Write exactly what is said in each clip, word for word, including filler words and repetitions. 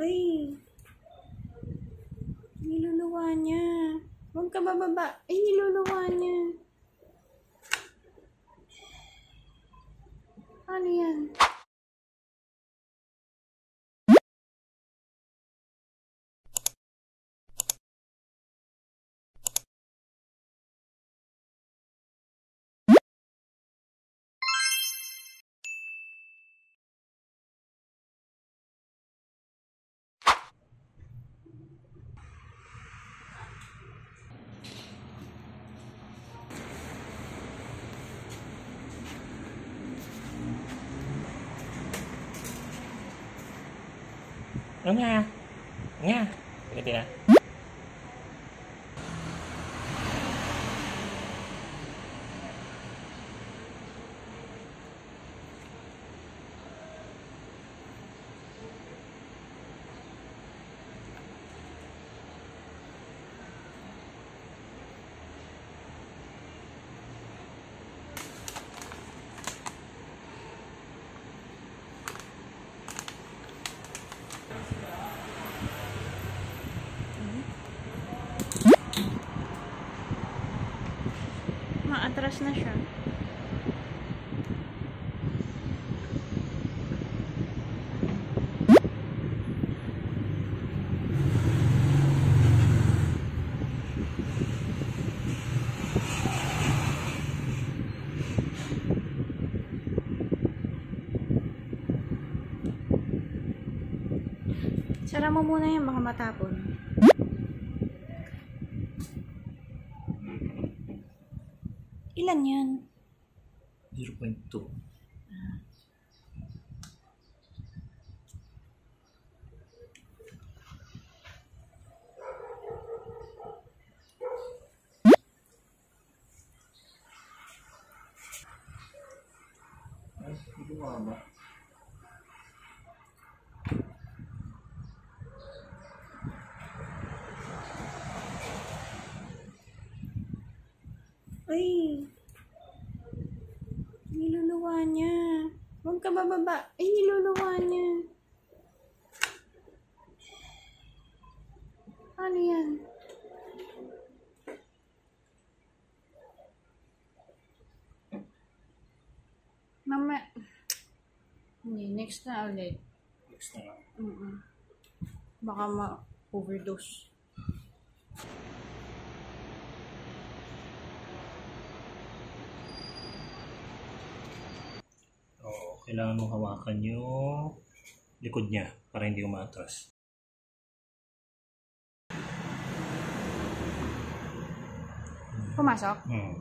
Ay! Niluluwa niya. Huwag ka bababa. Ay, niluluwa niya. Ano yan? Anya, Anya, Kitten na. Maatras na siya. Sara mo muna yan, baka matapon. Ilan yan? zero point two. Ay, hindi mo ba? Ay! Niluluwa niya. Huwag ka bababa. Ay, niluluwa niya. Ano yan? Mama. Hindi, next na ulit. Next na lang. Mm -mm. Baka ma-overdose. Oo, kailangan mong hawakan yung likod niya para hindi umatras. Pumasok? Hmm.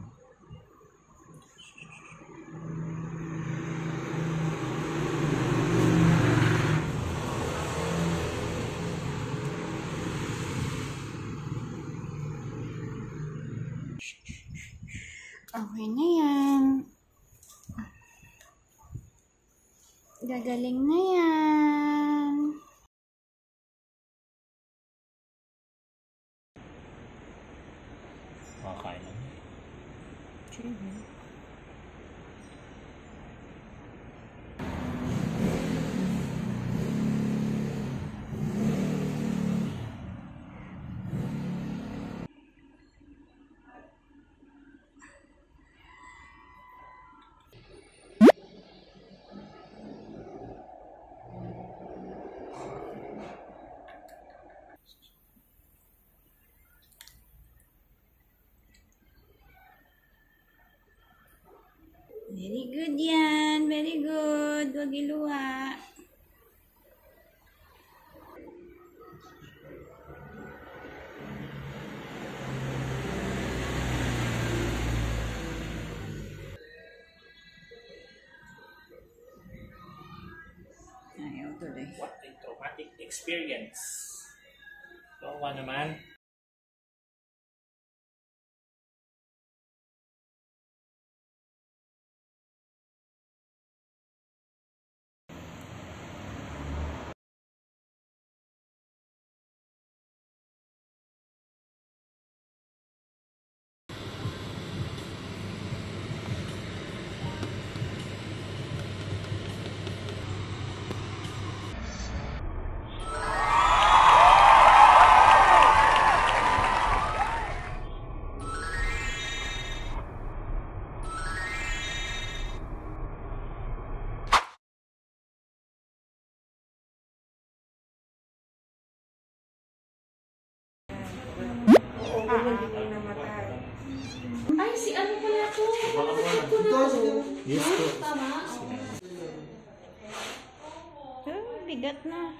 Okay na yan. Gagaling na yan. Makakain lang. Sige. Very good yan. Very good. Huwag iluwa. Ayaw tuloy. What a traumatic experience. Tawa naman. si ano pala to? Baka mo na. Ito na to. Yes to. Tama? Oh, bigat na.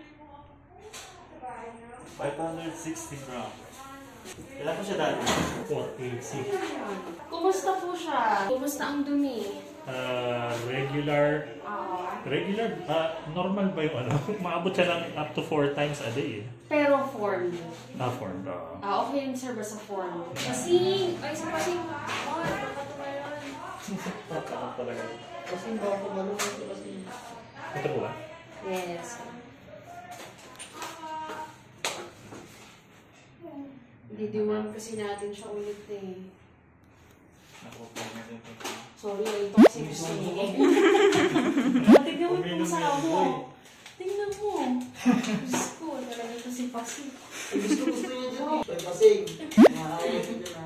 five hundred sixty grams. Kailan ko siya dati? four eighty. Kumusta po siya? Kumusta ang dumi? Uh, regular. Ah. Regular? Uh, normal ba yung ano? Maabot siya lang up to four times a day eh. Pero form. Ah, form daw. Ah, okay yun sir, basta form. Kasi, ay sa kasi, oh, nakatumayon. Ano talaga? Kasi ba ako malunod kasi. Ito po ba? Yes. Didiwan kasi natin siya ulit eh. Ako po na din po. Sorry, ay ito kasi gusto niya. Tignan mo yung pusa mo. Tingnan mo. Diyos ko, talaga ito si Pasi. Gusto gusto niya dyan. May pasig. Nakakaya ko dyan ha.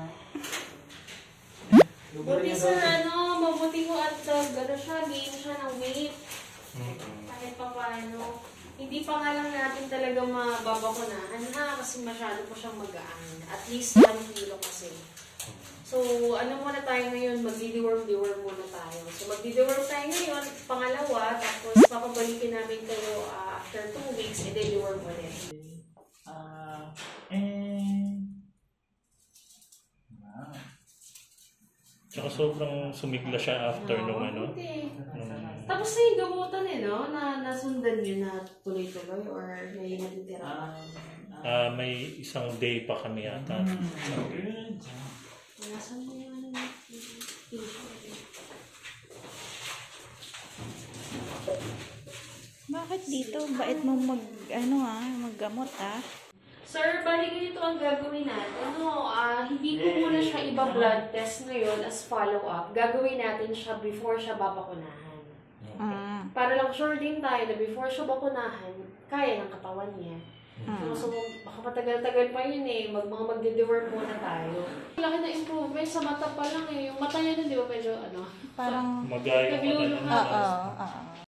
Buti sir, ano, mabuti ko at uh, gano'n siya, gain siya ng weight. Kahit pa paano. Hindi pa nga lang natin talaga mababakunahan na kasi masyado po siyang magaan. At least one kilo kasi. So, ano muna tayo ngayon, magdi-deworm-deworm muna tayo. So, magdi-deworm tayo ngayon, pangalawa, tapos papabalikin namin kayo uh, after two weeks, and then deworm ulit. Ah, eh. Wow. Tsaka sobrang sumigla siya after nung ano. Buti. Nung, Tapos na yung gamutan eh, no? Na nasundan yun na tuloy-tuloy or may natitira pa. ah may isang day pa kami yata. Good. Nasaan mo yung t-shirt? Bakit dito? Bait mo mag, ano ah, maggamot ah? Sir, bali ganito ang gagawin natin. Ano, ah, hindi ko muna siya iba-blood test ngayon as follow-up. Gagawin natin siya before siya babakunahan. Ah. Para lang sure din tayo na before siya bakunahan, kaya ng katawan niya. Ah. So, so baka matagal-tagal pa yun eh. Mag, mga magde-deworm muna tayo. Laki na improvement sa mata pa lang eh. Yung mata niya din, di ba medyo ano? Parang, magaya yung Nagluluha. ano, oo, oo.